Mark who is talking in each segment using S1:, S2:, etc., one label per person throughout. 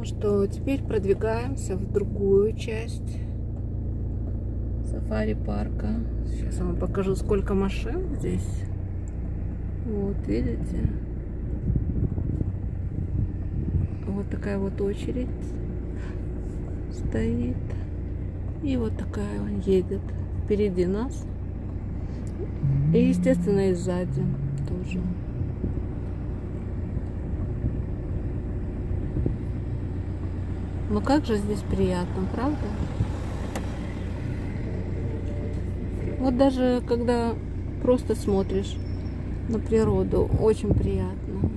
S1: Ну что, теперь продвигаемся в другую часть сафари-парка. Сейчас я вам покажу, сколько машин здесь. Вот, видите? Вот такая вот очередь стоит. И вот такая он едет впереди нас. И, естественно, и сзади тоже. Но как же здесь приятно, правда? Вот даже когда просто смотришь на природу, очень приятно.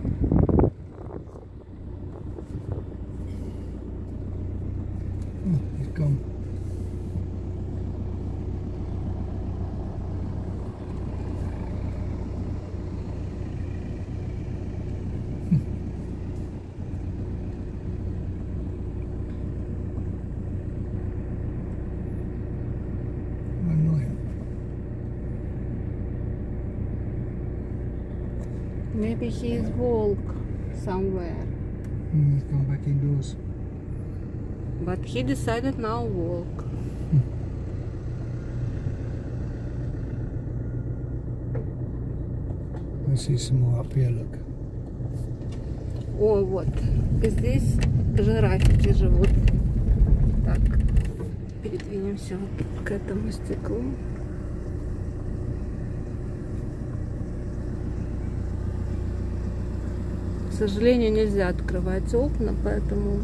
S1: Maybe he is walk somewhere.
S2: He's come back indoors.
S1: But he decided now walk.
S2: I see some more up here, look.
S1: О, вот. Здесь жирафики живут. Так, передвинемся вот к этому стеклу. К сожалению, нельзя открывать окна, поэтому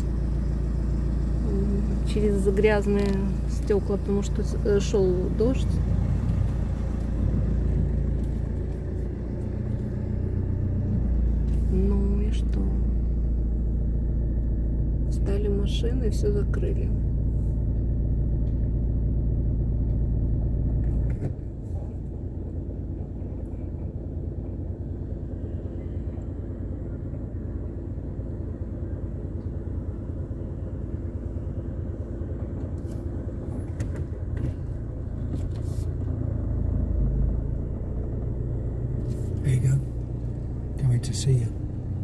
S1: через грязные стекла, потому что шел дождь. Ну и что? Стали машины и все закрыли.
S2: There you go. Coming to see you.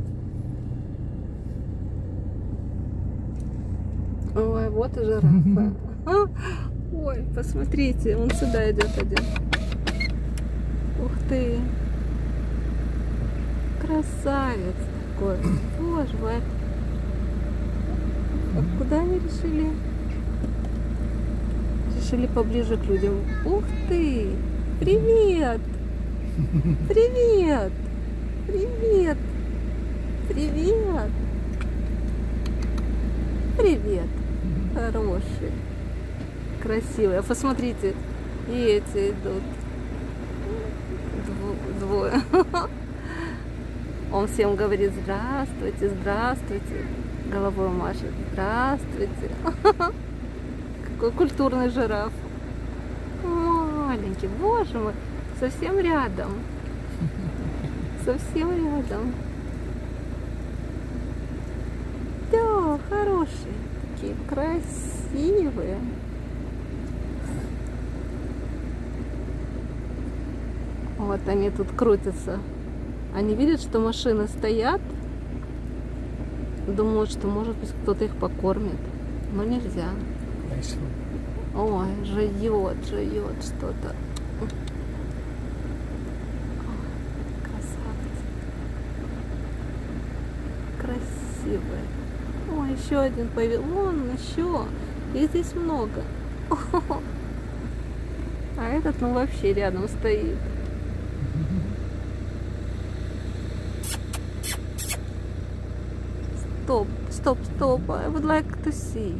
S1: Ой, вот и жирафа. Ой, посмотрите, он сюда идет один. Ух ты. Красавец такой. Боже мой. А куда они решили? Решили поближе к людям. Ух ты. Привет. Привет. Привет. Привет. Привет. Хороший. Красивый. А посмотрите, и эти идут. Двое. Он всем говорит: здравствуйте, здравствуйте. Головой машет: здравствуйте. Какой культурный жираф. Маленький. Боже мой. Совсем рядом. Совсем рядом. Да, хорошие. Такие красивые. Вот они тут крутятся. Они видят, что машины стоят. Думают, что, может быть, кто-то их покормит. Но нельзя. Ой, жует что-то. Красивые. О, еще один появился. Вон еще. Их здесь много. А этот, ну, вообще рядом стоит. Стоп, стоп, стоп. I would like to see.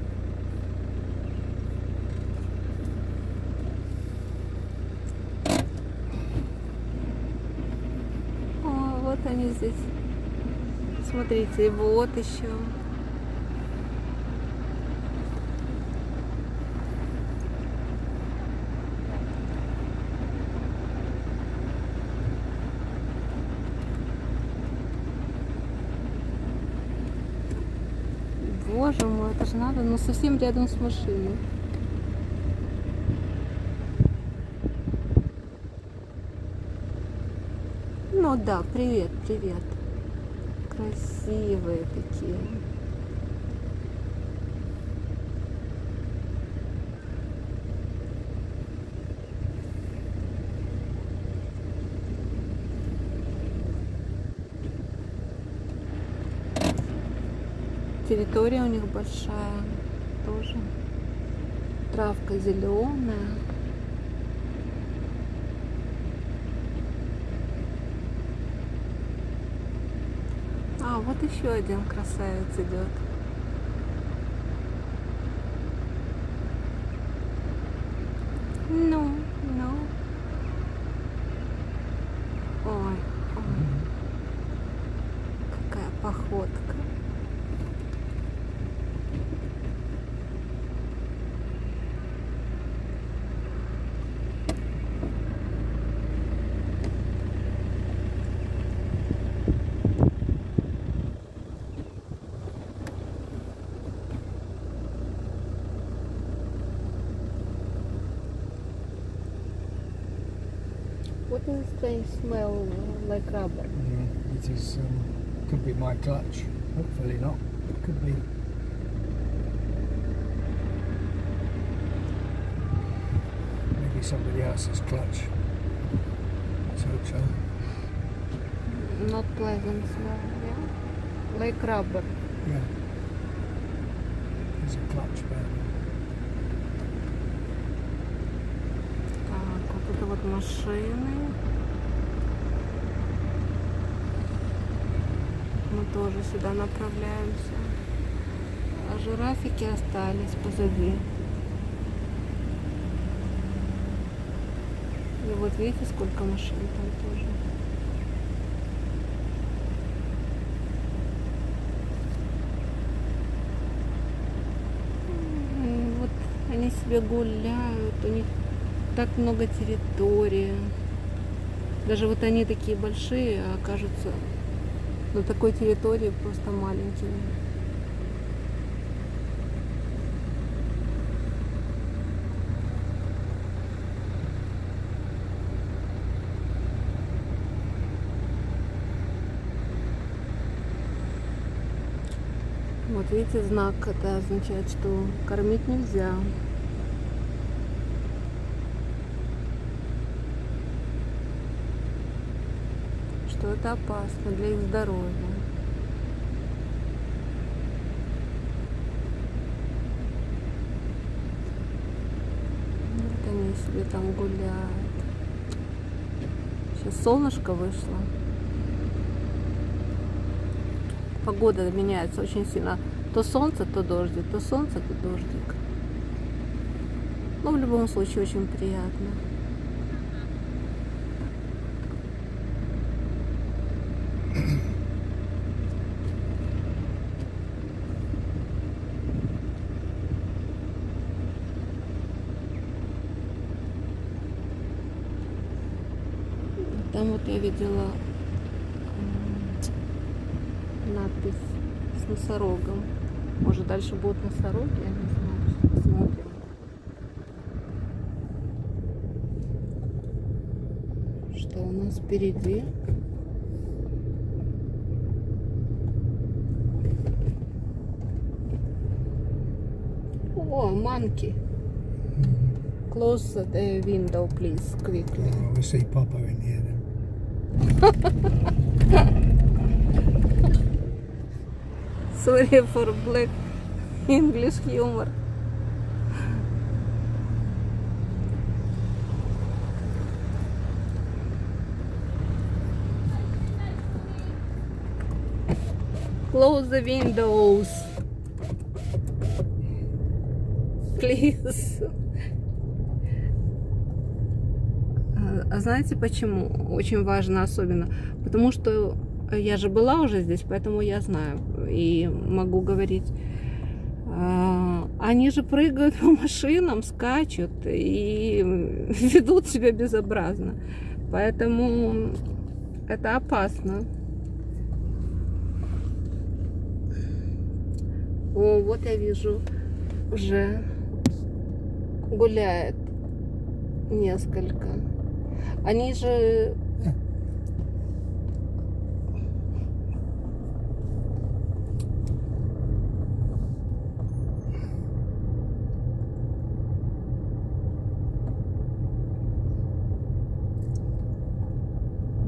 S1: О, вот они здесь. Смотрите, и вот еще. Боже мой, это же надо, но совсем рядом с машиной. Ну да, привет, привет. Красивые такие. Территория у них большая тоже. Травка зеленая. А, вот еще один красавец идет. Ну. Ой, какая походка. What is the strange smell like rubber?
S2: Yeah, it is. Could be my clutch. Hopefully not. It could be. Maybe somebody else's clutch. Let's hope so.
S1: Not pleasant smell, yeah? Like rubber.
S2: Yeah. There's a clutch burn.
S1: Так, вот это вот машины. Мы тоже сюда направляемся. А жирафики остались позади. И вот видите, сколько машин там тоже. Вот они себе гуляют, у них так много территории. Даже вот они такие большие, а окажутся на такой территории просто маленькими. Вот видите, знак, это означает, что кормить нельзя. Что это опасно для их здоровья. Вот они себе там гуляют. Сейчас солнышко вышло. Погода меняется очень сильно. То солнце, то дождик, то солнце, то дождик. Но в любом случае очень приятно. Там вот я видела надпись с носорогом. Может, дальше будут носороги, я не знаю. Посмотрим. Что у нас впереди? О, monkey. Close the window, please, quickly.
S2: Oh, we see Papa in here then.
S1: Sorry for black English humor. Close the windows, please. А знаете почему? Очень важно особенно. Потому что я же была уже здесь, поэтому я знаю и могу говорить. Они же прыгают по машинам, скачут и ведут себя безобразно. Поэтому это опасно. О, вот я вижу, уже гуляет несколько. Они же...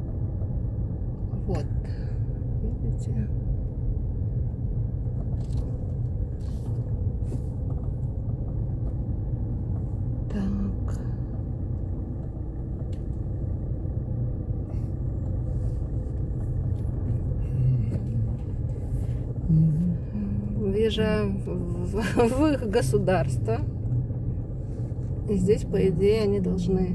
S1: Вот, видите? въезжаем в их государство. И здесь, по идее, они должны...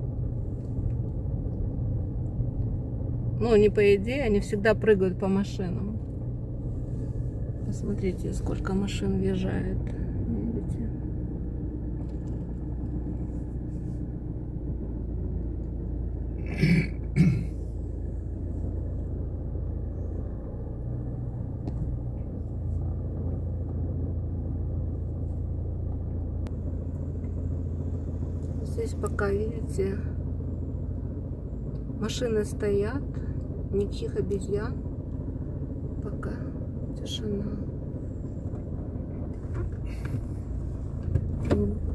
S1: Ну, не по идее, они всегда прыгают по машинам. Посмотрите, сколько машин въезжает. Видите? Здесь пока, видите, машины стоят, никаких обезьян, пока тишина.